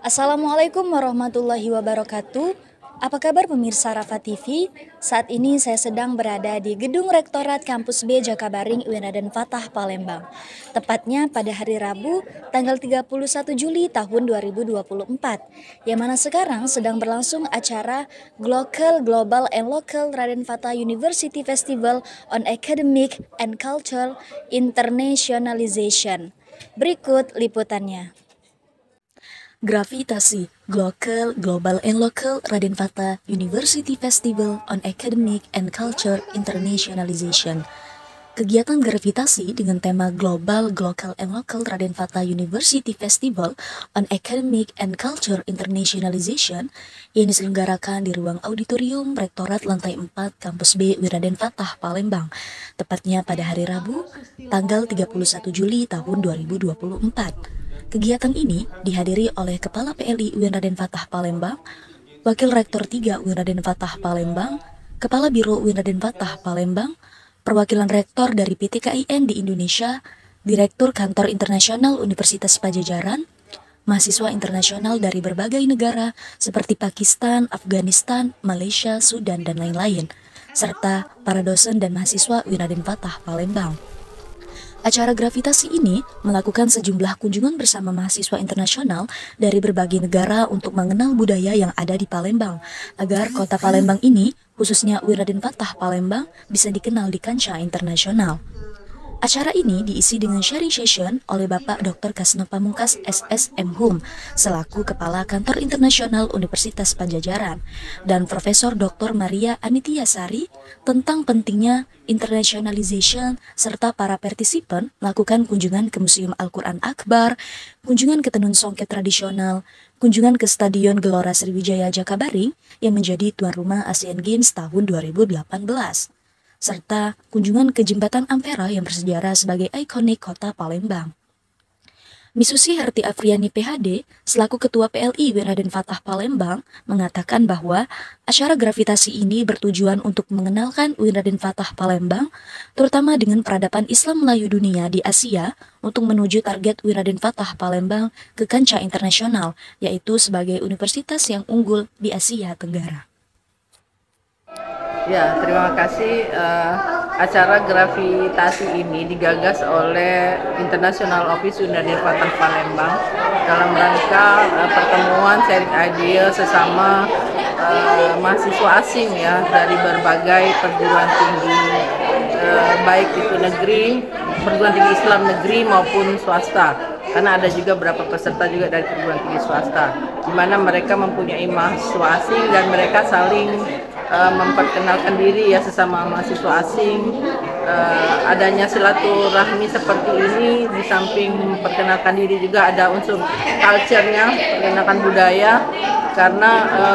Assalamualaikum warahmatullahi wabarakatuh. Apa kabar pemirsa Rafa TV? Saat ini saya sedang berada di Gedung Rektorat Kampus B Jakabaring UIN Raden Fatah Palembang. Tepatnya pada hari Rabu, tanggal 31 Juli tahun 2024, yang mana sekarang sedang berlangsung acara Global and Local Raden Fatah University Festival on Academic and Cultural Internationalization. Berikut liputannya. Gravitasi Global and Local Raden Fatah University Festival on Academic and Culture Internationalization. Kegiatan gravitasi dengan tema Global and Local Raden Fatah University Festival on Academic and Culture Internationalization yang diselenggarakan di ruang auditorium Rektorat Lantai 4 Kampus B UIN Raden Fatah Palembang, tepatnya pada hari Rabu, tanggal 31 Juli tahun 2024. Kegiatan ini dihadiri oleh Kepala PLI UIN Raden Fatah Palembang, Wakil Rektor 3 UIN Raden Fatah Palembang, Kepala Biro UIN Raden Fatah Palembang, perwakilan rektor dari PTKIN di Indonesia, Direktur Kantor Internasional Universitas Pajajaran, mahasiswa internasional dari berbagai negara seperti Pakistan, Afghanistan, Malaysia, Sudan, dan lain-lain, serta para dosen dan mahasiswa UIN Raden Fatah Palembang. Acara gravitasi ini melakukan sejumlah kunjungan bersama mahasiswa internasional dari berbagai negara untuk mengenal budaya yang ada di Palembang, agar kota Palembang ini, khususnya UIN Raden Fatah Palembang, bisa dikenal di kancah internasional. Acara ini diisi dengan sharing session oleh Bapak Dr. Kasno Pamungkas SSM Hum selaku Kepala Kantor Internasional Universitas Pajajaran dan Profesor Dr. Maria Anitiasari tentang pentingnya internationalization serta para partisipan melakukan kunjungan ke Museum Al-Quran Akbar, kunjungan ke Tenun Songket tradisional, kunjungan ke Stadion Gelora Sriwijaya Jakabaring yang menjadi tuan rumah Asian Games tahun 2018. Serta kunjungan ke Jembatan Ampera yang bersejarah sebagai ikonik kota Palembang. Misusi Herti Afriani PhD, selaku Ketua PLI UIN Raden Fatah Palembang, mengatakan bahwa acara gravitasi ini bertujuan untuk mengenalkan UIN Raden Fatah Palembang, terutama dengan peradaban Islam Melayu dunia di Asia, untuk menuju target UIN Raden Fatah Palembang ke kancah internasional, yaitu sebagai universitas yang unggul di Asia Tenggara. Ya, terima kasih. Acara gravitasi ini digagas oleh International Office UIN Raden Fatah Palembang dalam rangka pertemuan sharing idea sesama mahasiswa asing ya dari berbagai perguruan tinggi, baik itu negeri, perguruan tinggi Islam negeri maupun swasta. Karena ada juga beberapa peserta juga dari perguruan tinggi swasta, di mana mereka mempunyai mahasiswa asing dan mereka saling memperkenalkan diri ya sesama mahasiswa asing. Adanya silaturahmi seperti ini di samping memperkenalkan diri juga ada unsur culture-nya, perkenalkan budaya, karena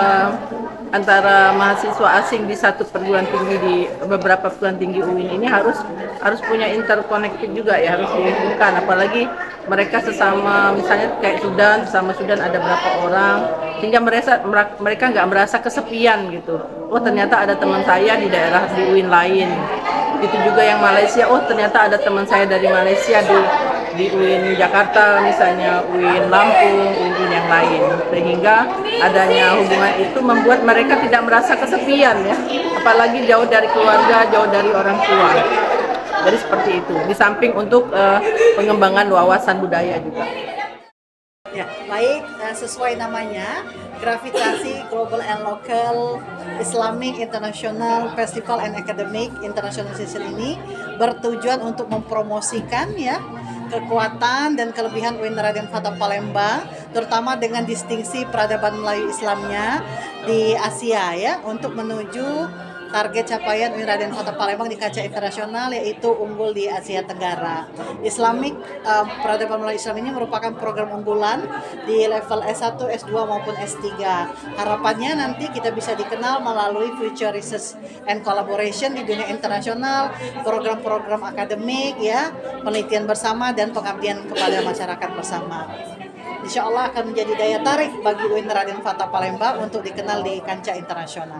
antara mahasiswa asing di satu perguruan tinggi di beberapa perguruan tinggi UIN ini harus punya interconnected juga ya, harus dihubungkan, apalagi mereka sesama, misalnya kayak sesama Sudan ada berapa orang, sehingga mereka nggak merasa kesepian gitu. Oh ternyata ada teman saya di daerah di UIN lain. Itu juga yang Malaysia, oh ternyata ada teman saya dari Malaysia di UIN Jakarta, misalnya UIN Lampung, UIN yang lain, sehingga adanya hubungan itu membuat mereka tidak merasa kesepian ya, apalagi jauh dari keluarga, jauh dari orang tua. Jadi seperti itu, di samping untuk pengembangan wawasan budaya juga. Ya, baik, sesuai namanya, Gravitasi Global and Local Islamic International Festival and Academic Internationalization ini bertujuan untuk mempromosikan ya kekuatan dan kelebihan UIN Raden Fatah Palembang, terutama dengan distingsi peradaban Melayu Islamnya di Asia ya, untuk menuju target capaian UIN Raden Fatah Palembang di kancah internasional, yaitu unggul di Asia Tenggara. Islamic peradaban Melayu Islam ini merupakan program unggulan di level S1, S2 maupun S3. Harapannya nanti kita bisa dikenal melalui future research and collaboration di dunia internasional, program-program akademik ya, penelitian bersama dan pengabdian kepada masyarakat bersama. Insya Allah akan menjadi daya tarik bagi UIN Raden Fatah Palembang untuk dikenal di kancah internasional.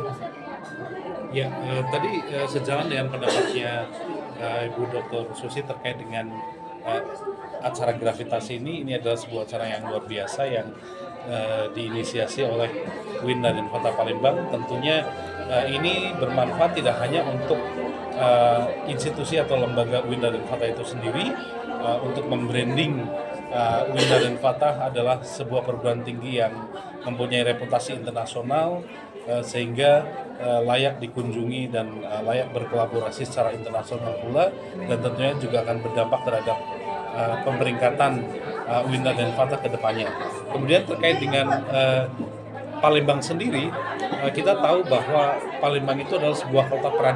Ya, tadi sejalan dengan pendapatnya Ibu Dr. Susi terkait dengan acara gravitasi ini adalah sebuah acara yang luar biasa yang diinisiasi oleh UIN Raden Fatah Palembang. Tentunya ini bermanfaat tidak hanya untuk institusi atau lembaga UIN Raden Fatah itu sendiri, untuk membranding UIN Raden Fatah adalah sebuah perguruan tinggi yang mempunyai reputasi internasional, sehingga layak dikunjungi dan layak berkolaborasi secara internasional pula, dan tentunya juga akan berdampak terhadap pemeringkatan UIN Raden Fatah ke depannya. Kemudian terkait dengan Palembang sendiri, kita tahu bahwa Palembang itu adalah sebuah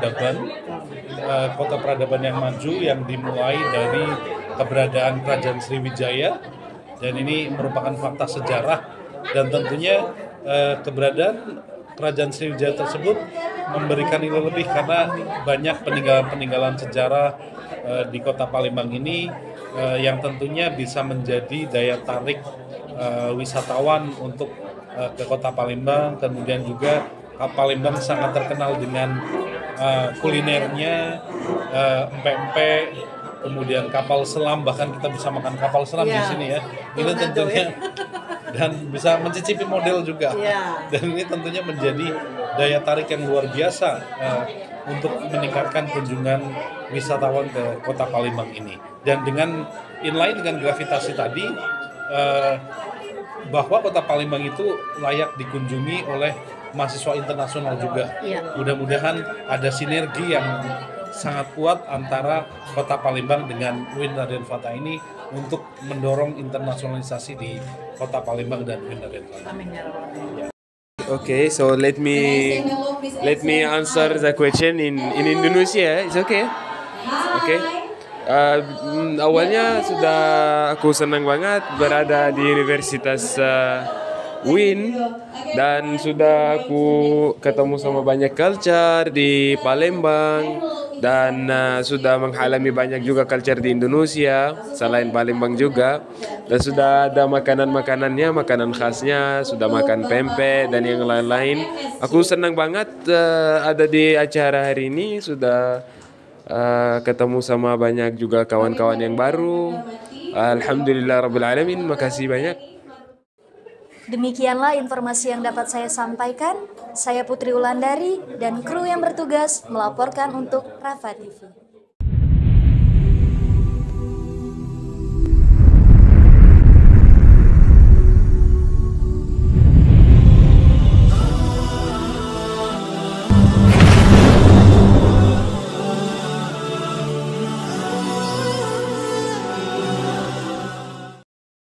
kota peradaban yang maju yang dimulai dari keberadaan Kerajaan Sriwijaya, dan ini merupakan fakta sejarah, dan tentunya keberadaan Kerajaan Sriwijaya tersebut memberikan nilai lebih karena banyak peninggalan-peninggalan sejarah di kota Palembang ini yang tentunya bisa menjadi daya tarik wisatawan untuk ke kota Palembang. Kemudian juga Palembang sangat terkenal dengan kulinernya, empek-empek, kemudian kapal selam, bahkan kita bisa makan kapal selam di sini ya. Ini tentunya dan bisa mencicipi model juga. Dan ini tentunya menjadi daya tarik yang luar biasa untuk meningkatkan kunjungan wisatawan ke kota Palembang ini. Dan dengan inline dengan gravitasi tadi, bahwa kota Palembang itu layak dikunjungi oleh mahasiswa internasional juga. Mudah-mudahan ada sinergi yang sangat kuat antara kota Palembang dengan UIN Raden Fatah ini untuk mendorong internasionalisasi di kota Palembang dan UIN Raden Fatah. Okay, so let me answer the question in Indonesia. It's okay? Okay. Awalnya sudah aku senang banget berada di Universitas UIN, dan sudah aku ketemu sama banyak culture di Palembang, dan sudah mengalami banyak juga culture di Indonesia selain Palembang juga, dan sudah ada makanan-makanannya, makanan khasnya, sudah makan pempek dan yang lain-lain. Aku senang banget ada di acara hari ini, sudah ketemu sama banyak juga kawan-kawan yang baru. Alhamdulillah Rabbil Alamin, makasih banyak. Demikianlah informasi yang dapat saya sampaikan. Saya Putri Wulandari dan kru yang bertugas melaporkan untuk Rafa TV.